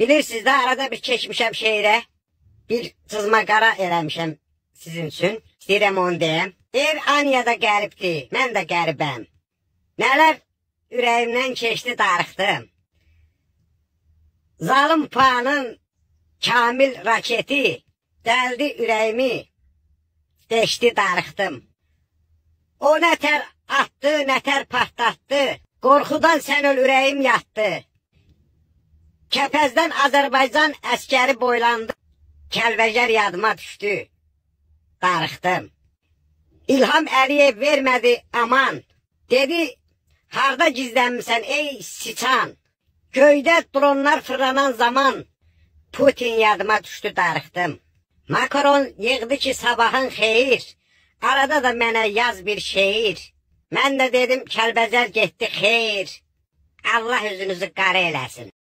Bilirsiniz də, arada bir keçmişəm şeirə. Bir cızma qara eləmişəm sizin üçün. İstəyirəm onu deyəm. Deyir, Anyada qəribdir, mən də qəribəm. Nələr ürəyimdən keçdi, darıxdım. Zalim puanın kamil raketi dəldi ürəyimi, deşdi, darıxdım. O nətər atdı, nətər partlatdı, qorxudan sən öl ürəyim yatdı. Kəpəzdən Azərbaycan əskəri boylandı, Kəlbəcər yadıma düşdü, darıxdım. İlham Əliyev vermədi aman, dedi, harda gizlənmisən ey siçan? Göydə dronlar fırlanan zaman, Putin yadıma düşdü, darıxdım. Macron yığdı ki sabahın xeyir, arada da mənə yaz bir şeir. Mən də dedim Kəlbəcər getdi xeyir, Allah üzünüzü qara eləsin.